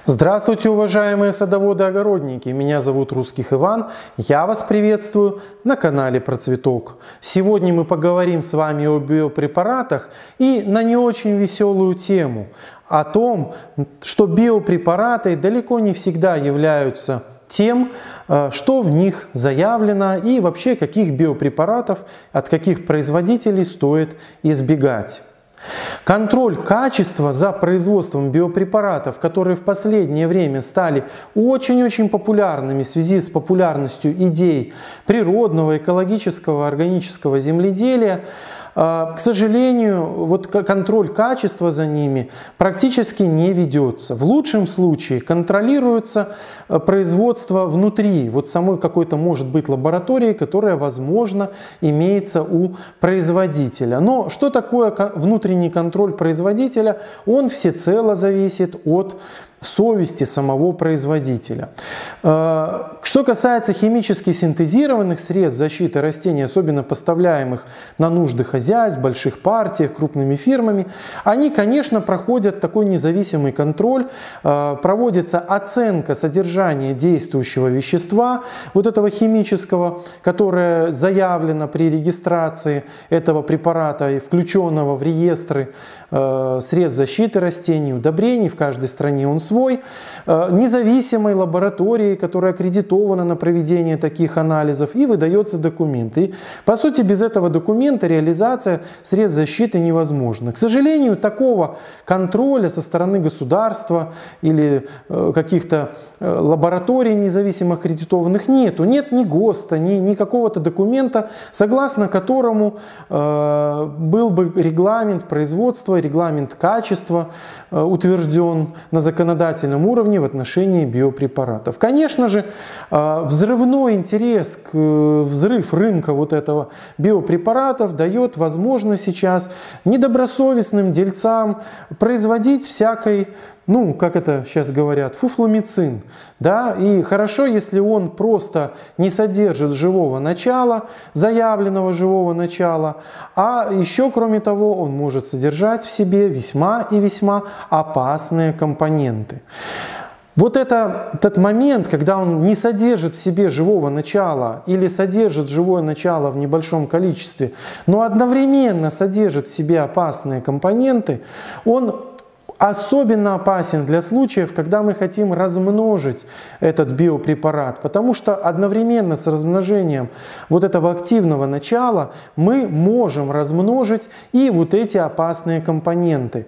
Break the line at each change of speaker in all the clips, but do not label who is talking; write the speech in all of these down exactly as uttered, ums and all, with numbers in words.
Здравствуйте, уважаемые садоводы-огородники! Меня зовут Русских Иван. Я вас приветствую на канале Процветок. Сегодня мы поговорим с вами о биопрепаратах и на не очень веселую тему. О том, что биопрепараты далеко не всегда являются тем, что в них заявлено, и вообще каких биопрепаратов от каких производителей стоит избегать. Контроль качества за производством биопрепаратов, которые в последнее время стали очень-очень популярными в связи с популярностью идей природного, экологического, органического земледелия, к сожалению, вот контроль качества за ними практически не ведется. В лучшем случае контролируется производство внутри, вот самой какой-то может быть лаборатории, которая, возможно, имеется у производителя. Но что такое внутренний контроль производителя? Он всецело зависит от совести самого производителя. Что касается химически синтезированных средств защиты растений, особенно поставляемых на нужды хозяйств, больших партиях, крупными фирмами, они, конечно, проходят такой независимый контроль, проводится оценка содержания действующего вещества, вот этого химического, которое заявлено при регистрации этого препарата и включенного в реестры средств защиты растений, удобрений, в каждой стране он свой, независимой лаборатории, которая аккредитована на проведение таких анализов, и выдается документ. И, по сути, без этого документа реализация средств защиты невозможна. К сожалению, такого контроля со стороны государства или каких-то лабораторий независимых аккредитованных нету. Нет ни ГОСТа, ни, ни какого-то документа, согласно которому э, был бы регламент производства, регламент качества э, утвержден на законодательном уровне в отношении биопрепаратов. Конечно же, э, взрывной интерес, к, э, взрыв рынка вот этого биопрепаратов дает возможность сейчас недобросовестным дельцам производить всякой, ну, как это сейчас говорят, фуфломицин. Да? И хорошо, если он просто не содержит живого начала, заявленного живого начала, а еще, кроме того, он может содержать в себе весьма и весьма опасные компоненты. Вот это, этот момент, когда он не содержит в себе живого начала или содержит живое начало в небольшом количестве, но одновременно содержит в себе опасные компоненты, он особенно опасен для случаев, когда мы хотим размножить этот биопрепарат, потому что одновременно с размножением вот этого активного начала мы можем размножить и вот эти опасные компоненты.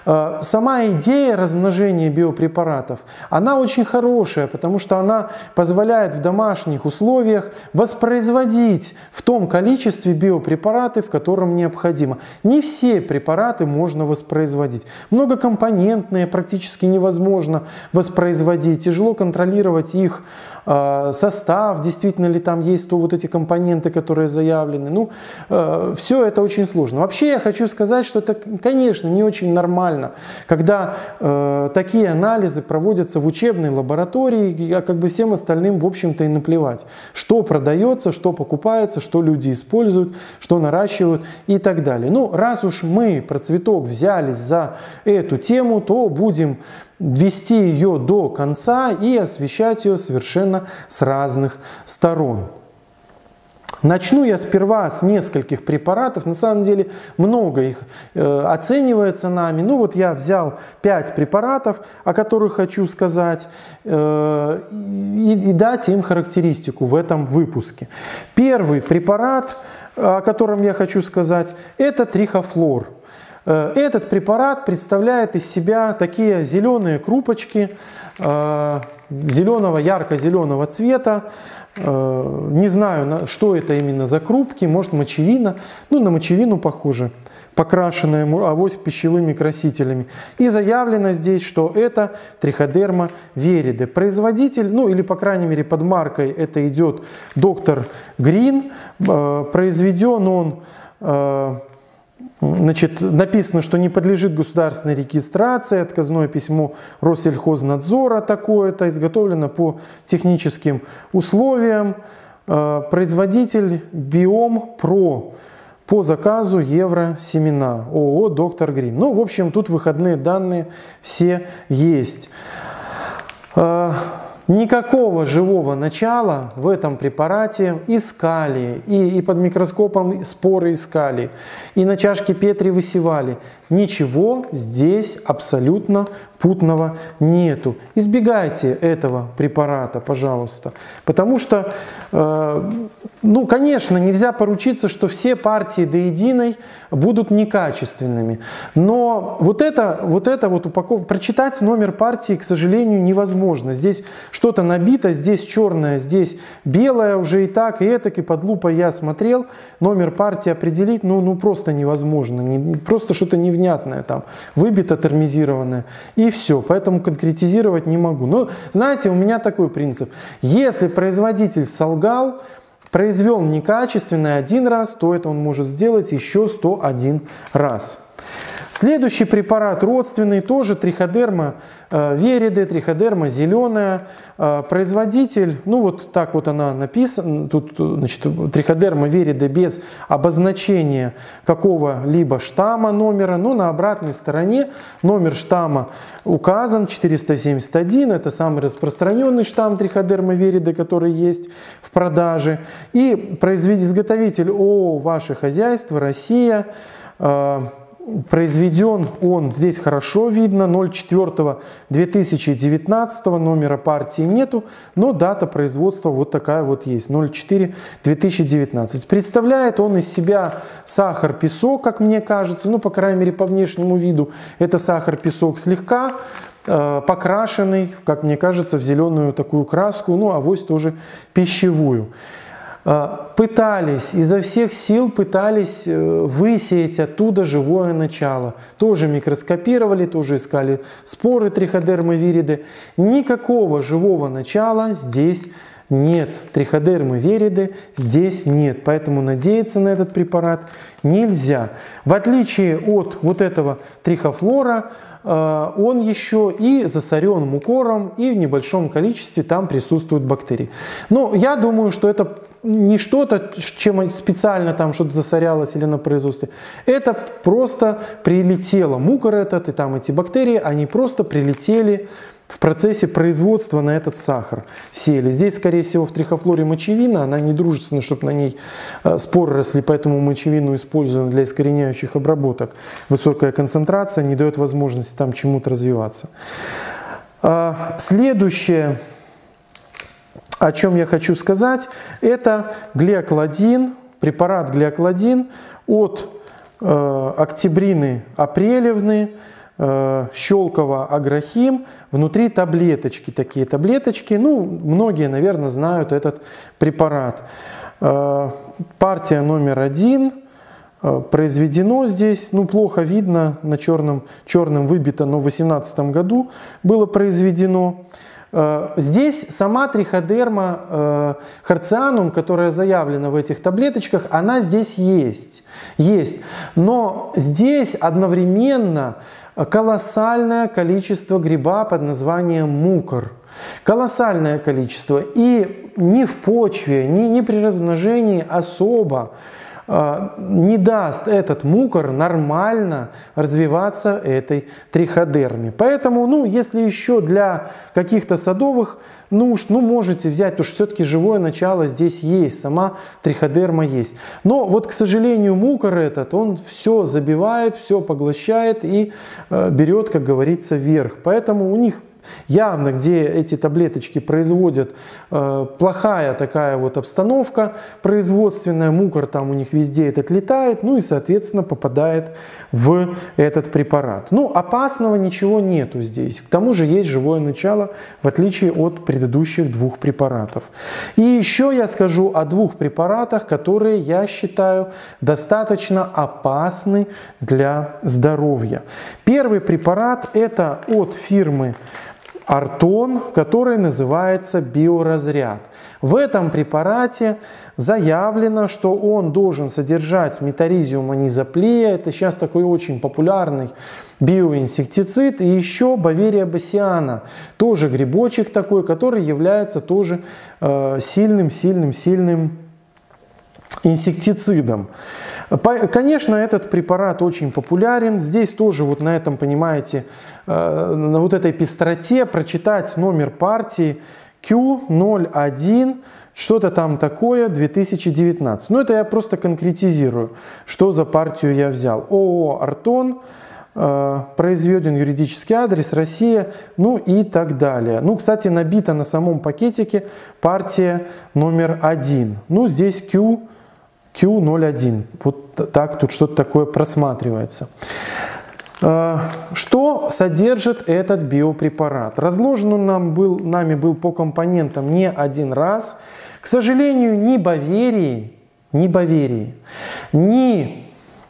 Сама идея размножения биопрепаратов, она очень хорошая, потому что она позволяет в домашних условиях воспроизводить в том количестве биопрепараты, в котором необходимо. Не все препараты можно воспроизводить. Много компонентов компонентные практически невозможно воспроизводить, тяжело контролировать их э, состав, действительно ли там есть то вот эти компоненты, которые заявлены. Ну, э, все это очень сложно. Вообще я хочу сказать, что это, конечно, не очень нормально, когда э, такие анализы проводятся в учебной лаборатории, а как бы всем остальным, в общем-то, и наплевать, что продается, что покупается, что люди используют, что наращивают и так далее. Ну, раз уж мы, Процветок, взялись за эту тему, тему, то будем вести ее до конца и освещать ее совершенно с разных сторон. Начну я сперва с нескольких препаратов, на самом деле много их э, оценивается нами. Ну вот я взял пять препаратов, о которых хочу сказать, э, и, и дать им характеристику в этом выпуске. Первый препарат, о котором я хочу сказать, это трихофлор. Этот препарат представляет из себя такие зеленые крупочки зеленого, ярко-зеленого цвета. Не знаю, что это именно за крупки, может мочевина, ну на мочевину похоже, покрашенная авось пищевыми красителями. И заявлено здесь, что это триходерма вериде. Производитель, ну или по крайней мере под маркой это идет доктор Грин, произведен он... Значит, написано, что не подлежит государственной регистрации, отказное письмо Россельхознадзора такое-то, изготовлено по техническим условиям, производитель Биом Про по заказу Евросемена, ООО «Доктор Грин». Ну, в общем, тут выходные данные все есть. Никакого живого начала в этом препарате искали, и, и под микроскопом споры искали, и на чашке Петри высевали. Ничего здесь абсолютно путного нету. Избегайте этого препарата, пожалуйста. Потому что, э, ну, конечно, нельзя поручиться, что все партии до единой будут некачественными. Но вот это вот, это вот упаковка, прочитать номер партии, к сожалению, невозможно. Здесь что-то набито, здесь черное, здесь белое уже и так, и этак, и под лупой я смотрел. Номер партии определить, ну, ну просто невозможно. Не, просто что-то невнятное там, выбито, термизированное. И все, поэтому конкретизировать не могу. Но знаете, у меня такой принцип. Если производитель солгал, произвел некачественный один раз, то это он может сделать еще сто один раз. Следующий препарат родственный, тоже триходерма вериде, триходерма зеленая. Производитель, ну вот так вот она написана, тут значит, триходерма вериде без обозначения какого-либо штамма номера, но на обратной стороне номер штамма указан четыреста семьдесят один, это самый распространенный штамм триходерма вериде, который есть в продаже. И производитель ООО «Ваше хозяйство», Россия. Произведен он, здесь хорошо видно, ноль четыре две тысячи девятнадцатого, номера партии нету, но дата производства вот такая вот есть, ноль четыре две тысячи девятнадцать. Представляет он из себя сахар-песок, как мне кажется, ну, по крайней мере, по внешнему виду, это сахар-песок слегка э, покрашенный, как мне кажется, в зеленую такую краску, ну, авось тоже пищевую. Пытались, изо всех сил пытались высеять оттуда живое начало. Тоже микроскопировали, тоже искали споры триходермы вериде. Никакого живого начала здесь нет. Триходермы вериде здесь нет. Поэтому надеяться на этот препарат нельзя. В отличие от вот этого трихофлора, он еще и засорен мукором, и в небольшом количестве там присутствуют бактерии. Но я думаю, что это не что-то, чем специально там что-то засорялось или на производстве. Это просто прилетело. Мукор этот и там эти бактерии, они просто прилетели в процессе производства на этот сахар. Сели. Здесь, скорее всего, в трихофлоре мочевина, она не дружественна, чтобы на ней споры росли, поэтому мочевину используем для искореняющих обработок. Высокая концентрация не дает возможности там чему-то развиваться. Следующее, о чем я хочу сказать, это глиокладин, препарат глиокладин от э, октябрины апрелевны, э, щелково агрохим, внутри таблеточки, такие таблеточки, ну, многие, наверное, знают этот препарат. Э, партия номер один, э, произведено здесь, ну, плохо видно, на черном, черным выбито, но в две тысячи восемнадцатом году было произведено. Здесь сама триходерма э, харцианум, которая заявлена в этих таблеточках, она здесь есть. есть. Но здесь одновременно колоссальное количество гриба под названием мукор. Колоссальное количество. И ни в почве, ни, ни при размножении особо не даст этот мукор нормально развиваться этой триходерме. Поэтому, ну, если еще для каких-то садовых нужд, ну, можете взять, потому что все-таки живое начало здесь есть, сама триходерма есть. Но вот, к сожалению, мукор этот, он все забивает, все поглощает и э, берет, как говорится, вверх. Поэтому у них явно, где эти таблеточки производят, э, плохая такая вот обстановка производственная, мукор там у них везде этот летает, ну и, соответственно, попадает в этот препарат. Ну, опасного ничего нету здесь. К тому же есть живое начало, в отличие от предыдущих двух препаратов. И еще я скажу о двух препаратах, которые я считаю достаточно опасны для здоровья. Первый препарат – это от фирмы Артон, который называется биоразряд. В этом препарате заявлено, что он должен содержать метаризиум анизоплея. Это сейчас такой очень популярный биоинсектицид. И еще Боверия бассиана, тоже грибочек такой, который является тоже сильным-сильным-сильным инсектицидом. Конечно, этот препарат очень популярен. Здесь тоже вот на этом, понимаете, на вот этой пестроте прочитать номер партии Q ноль один, что-то там такое, две тысячи девятнадцать. Ну, это я просто конкретизирую, что за партию я взял. ООО «Артон», произведен юридический адрес, Россия, ну и так далее. Ну, кстати, набита на самом пакетике партия номер один. Ну, здесь Q, Q ноль один. Вот так тут что-то такое просматривается. Что содержит этот биопрепарат? Разложен он нам был, нами был по компонентам не один раз. К сожалению, ни Боверии, ни Боверии, ни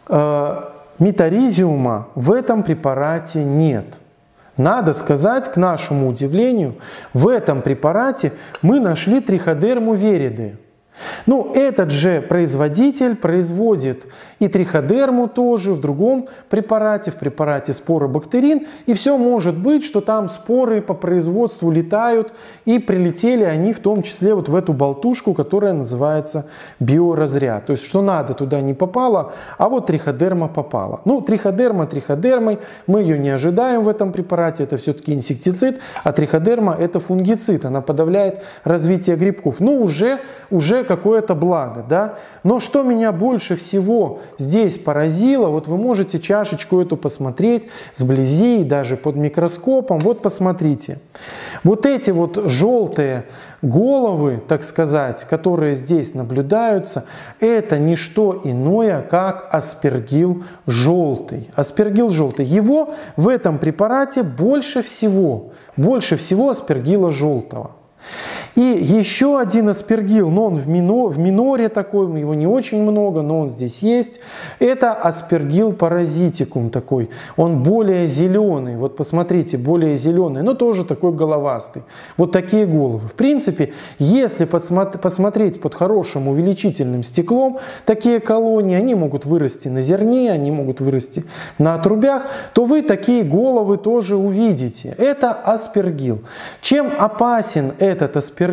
э, метаризиума в этом препарате нет. Надо сказать, к нашему удивлению, в этом препарате мы нашли триходерму вериды. Ну, этот же производитель производит и триходерму тоже в другом препарате, в препарате споробактерин. И все может быть, что там споры по производству летают, и прилетели они в том числе вот в эту болтушку, которая называется биоразряд. То есть, что надо, туда не попало, а вот триходерма попала. Ну, триходерма триходермой, мы ее не ожидаем в этом препарате, это все-таки инсектицид, а триходерма это фунгицид, она подавляет развитие грибков. Ну, уже, уже какое-то благо, да. Но что меня больше всего здесь поразило, вот вы можете чашечку эту посмотреть сблизи, даже под микроскопом, вот посмотрите. Вот эти вот желтые головы, так сказать, которые здесь наблюдаются, это не что иное, как аспергилл желтый. Аспергилл желтый. Его в этом препарате больше всего, больше всего аспергилла желтого. И еще один аспергилл, но он в, мино, в миноре такой, его не очень много, но он здесь есть. Это аспергилл паразитикум такой, он более зеленый, вот посмотрите, более зеленый, но тоже такой головастый. Вот такие головы. В принципе, если посмотреть под хорошим увеличительным стеклом, такие колонии, они могут вырасти на зерне, они могут вырасти на отрубях, то вы такие головы тоже увидите. Это аспергилл. Чем опасен этот аспергилл?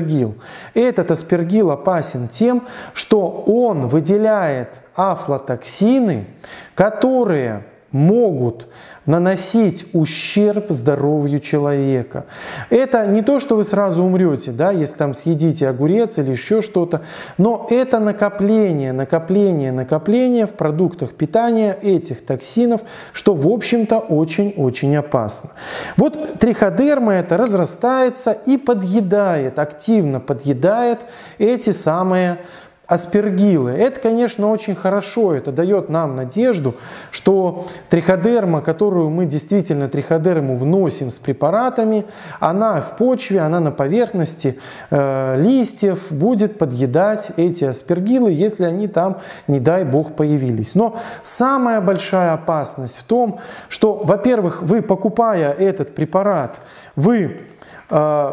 Этот аспергилл опасен тем, что он выделяет афлатоксины, которые могут наносить ущерб здоровью человека. Это не то, что вы сразу умрете, да, если там съедите огурец или еще что-то, но это накопление, накопление, накопление в продуктах питания этих токсинов, что, в общем-то, очень-очень опасно. Вот триходерма это разрастается и подъедает, активно подъедает эти самые аспергиллы. Это, конечно, очень хорошо, это дает нам надежду, что триходерма, которую мы действительно триходерму вносим с препаратами, она в почве, она на поверхности э, листьев будет подъедать эти аспергиллы, если они там, не дай бог, появились. Но самая большая опасность в том, что, во-первых, вы, покупая этот препарат, вы э,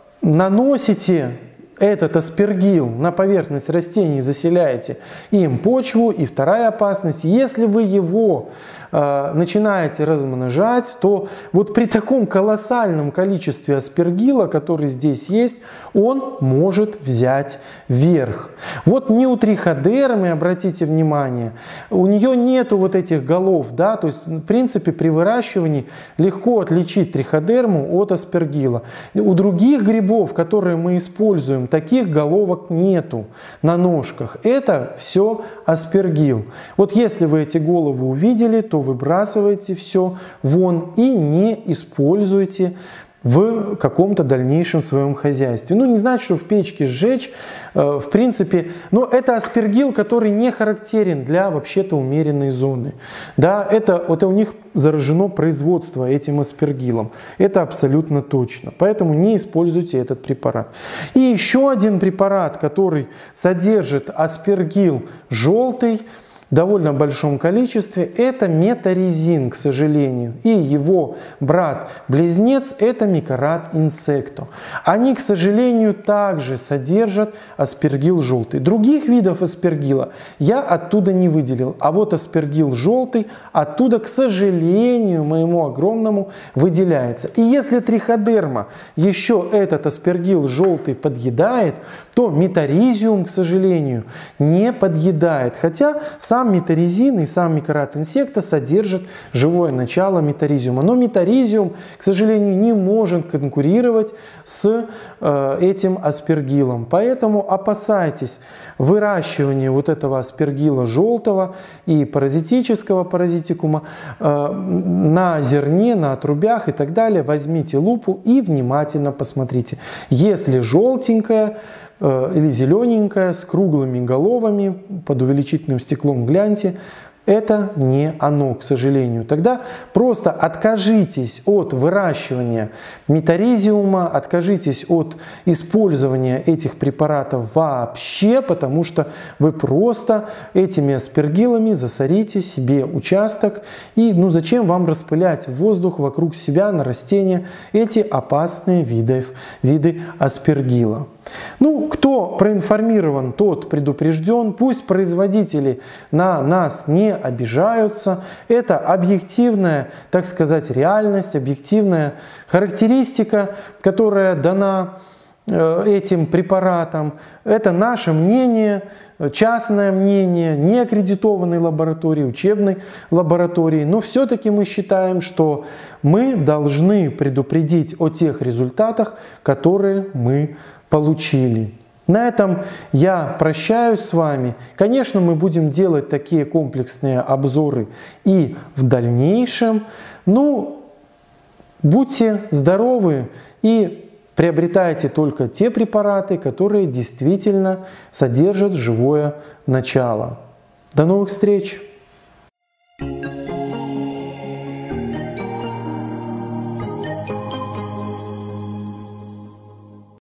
наносите этот аспергилл на поверхность растений, заселяете им почву. И вторая опасность, если вы его э, начинаете размножать, то вот при таком колоссальном количестве аспергилла, который здесь есть, он может взять верх. Вот не у триходермы, обратите внимание, у нее нету вот этих голов, да, то есть в принципе при выращивании легко отличить триходерму от аспергилла. У других грибов, которые мы используем, таких головок нету на ножках. Это все аспергилл. Вот если вы эти головы увидели, то выбрасывайте все вон и не используйте в каком-то дальнейшем своем хозяйстве. Ну, не значит, что в печке сжечь, э, в принципе, но это аспергилл, который не характерен для вообще-то умеренной зоны. Да, это, это у них заражено производство этим аспергиллом. Это абсолютно точно. Поэтому не используйте этот препарат. И еще один препарат, который содержит аспергилл желтый, довольно большом количестве, это метарезин, к сожалению. И его брат-близнец – это микорат инсекто. Они, к сожалению, также содержат аспергилл желтый. Других видов аспергилла я оттуда не выделил. А вот аспергилл желтый оттуда, к сожалению, моему огромному, выделяется. И если триходерма еще этот аспергилл желтый подъедает, то метаризиум, к сожалению, не подъедает. Хотя сам метарезин и сам микорат инсекта содержат живое начало метаризиума. Но метаризиум, к сожалению, не может конкурировать с э, этим аспергиллом. Поэтому опасайтесь выращивания вот этого аспергилла желтого и паразитического паразитикума э, на зерне, на отрубях и так далее. Возьмите лупу и внимательно посмотрите. Если желтенькое или зелененькая, с круглыми головами, под увеличительным стеклом гляньте, это не оно, к сожалению. Тогда просто откажитесь от выращивания метаризиума, откажитесь от использования этих препаратов вообще, потому что вы просто этими аспергиллами засорите себе участок. И ну зачем вам распылять воздух вокруг себя на растения эти опасные виды, виды аспергилла? Ну, кто проинформирован, тот предупрежден. Пусть производители на нас не обижаются. Это объективная, так сказать, реальность, объективная характеристика, которая дана этим препаратам. Это наше мнение, частное мнение, не аккредитованной лаборатории, учебной лаборатории. Но все-таки мы считаем, что мы должны предупредить о тех результатах, которые мы получили. На этом я прощаюсь с вами. Конечно, мы будем делать такие комплексные обзоры и в дальнейшем. Ну, будьте здоровы и приобретайте только те препараты, которые действительно содержат живое начало. До новых встреч!